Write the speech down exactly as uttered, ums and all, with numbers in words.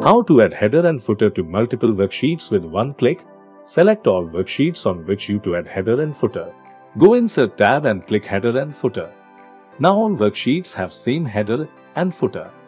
How to add header and footer to multiple worksheets with one click. Select all worksheets on which you to add header and footer. Go Insert tab and click Header and Footer. Now all worksheets have same header and footer.